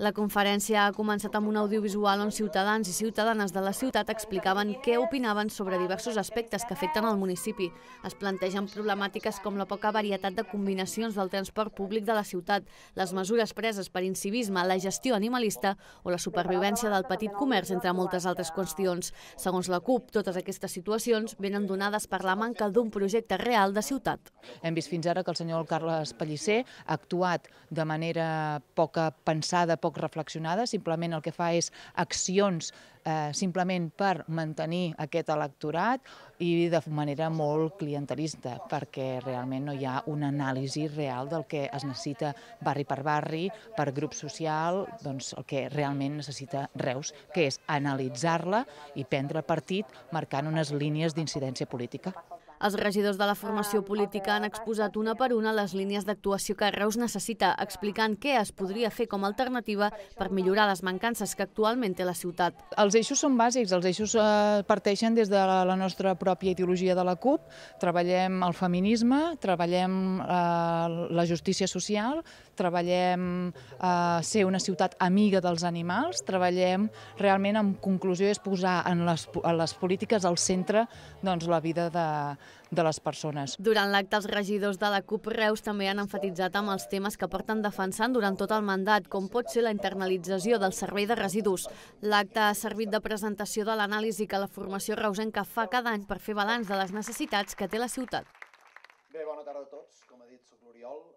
La conferència ha començat amb un audiovisual on ciutadans i ciutadanes de la ciutat explicaven què opinaven sobre diversos aspectes que afecten el municipi. Es plantegen problemàtiques com la poca varietat de combinacions del transport públic de la ciutat, les mesures preses per incivisme, la gestió animalista o la supervivència del petit comerç, entre moltes altres qüestions. Segons la CUP, totes aquestes situacions venen donades per la manca d'un projecte real de ciutat. Hem vist fins ara que el senyor Carles Pellicer ha actuat de manera poca pensada, poc reflexionada, simplement el que fa és accions simplement per mantenir aquest electorat i de manera molt clientelista, perquè realment no hi ha una anàlisi real del que es necessita barri per barri, per grup social, doncs el que realment necessita Reus, que és analitzar-la i prendre partit marcant unes línies d'incidència política. Els regidors de la formació política han exposat una per una les línies d'actuació que Reus necessita, explicant què es podria fer com a alternativa per millorar les mancances que actualment té la ciutat. Els eixos són bàsics, els eixos parteixen des de la nostra pròpia ideologia de la CUP. Treballem el feminisme, treballem la justícia social, treballem ser una ciutat amiga dels animals, treballem realment, en conclusió, és posar en les polítiques al centre la vida de les persones. Durant l'acte, els regidors de la CUP Reus també han enfatitzat amb els temes que porten defensant durant tot el mandat, com pot ser la internalització del servei de residus. L'acte ha servit de presentació de l'anàlisi que la formació reusenca fa cada any per fer balanç de les necessitats que té la ciutat. Bé, bona tarda a tots. Com ha dit, soc l'Oriol.